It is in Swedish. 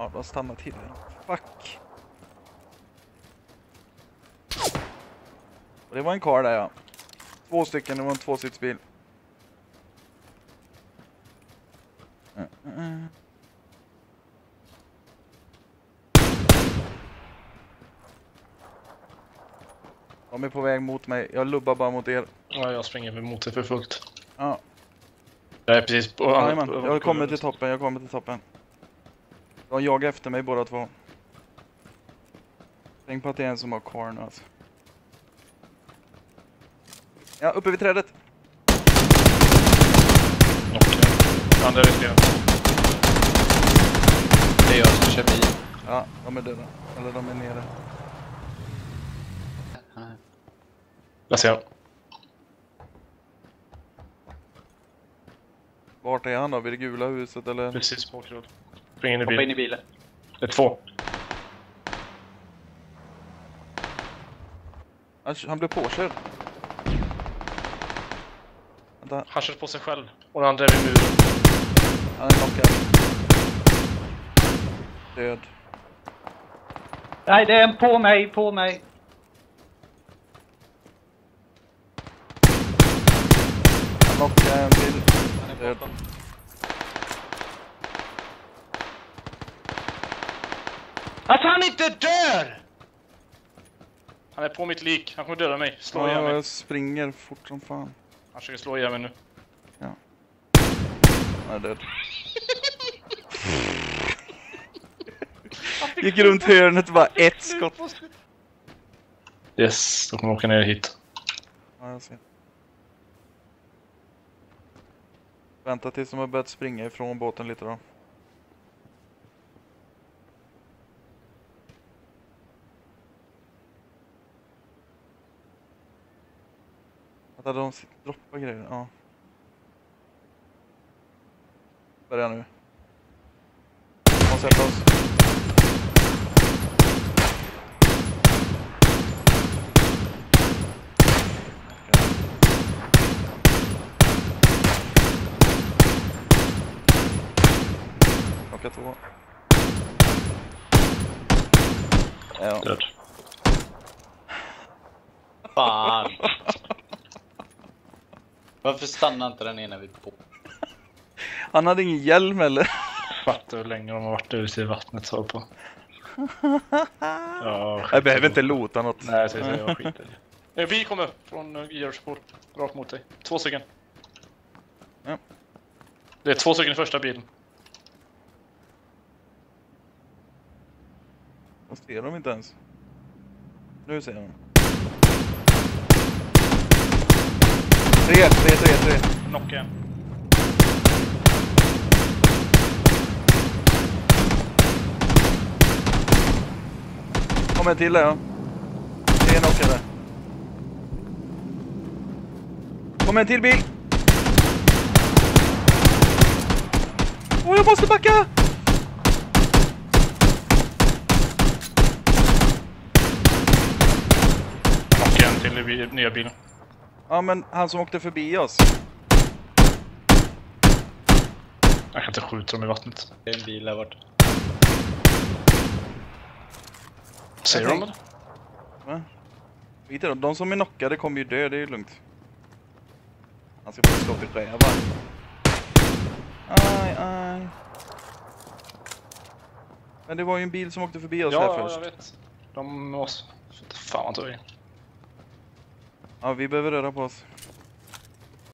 Ja, de stannar till. Fuck. Och det var en kar där, ja. 2 stycken, det var en 2-sitsbil. De är på väg mot mig. Jag lubbar bara mot er. Ja, jag springer mot dig för fullt. Ja. Jag är precis på... Jag kommer till toppen, De jagar efter mig båda två. Tänk på att det är en som har corn alltså. Ja, uppe vid trädet. Okej. Andra är det. Det är jag som kör bil. Ja, de är döda. Eller de är nere. Jag ser. Vart är han då? Vid det gula huset eller? Precis på bakgrund. Spring in i Hoppa bilen. in i bilen. Det är 2. Han blev påkörd. Vänta, Han kör på sig själv. Och den andra är vid muren. han är knockad. Död. Nej, det är en på mig. Han knockade en till. Död. Att han inte dör! Han är på mitt lik. Han kommer döda mig. Slå ihjäl Ja, mig. jag springer fort som fan. Han försöker slå ihjäl mig nu. Han är död. Gick runt hörnet bara ett skott. Yes, då kommer jag åka ner hit. Ja, jag ser. Vänta tills de har börjat springa ifrån båten lite då. Vänta, de droppar grejer. Ja. Börja nu. De har sett oss. Klocka 2. Ja. Död. Fan. Varför stannar inte den ena vid på? Han hade ingen hjälm eller? Fattar hur länge de har varit ute i vattnet så på. Ja, Jag behöver inte lota något. Nej, jag säger så, jag skiter i det. Vi kommer från Georgesport. Rakt mot dig. 2 stycken. Ja. Det är 2 stycken i första bilen. Jag ser dem inte ens. Nu ser jag dem. 3. Knocka en. Kom en till där, ja. 3 knockade. Kom en till bil. Åh, jag måste backa! Knocka en till i nya bilen. Ja, men han som åkte förbi oss. Jag kan inte skjuta dem i vattnet. Det är en bil där borta. Säger de det? Va? Skit i dem. De som är knockade kommer ju dö, det är ju lugnt. Han ska få slå till räva. Aj. Men det var ju en bil som åkte förbi oss här Ja, först. jag vet. De måste... Fan vad tog vi. Ja, vi behöver röra på oss.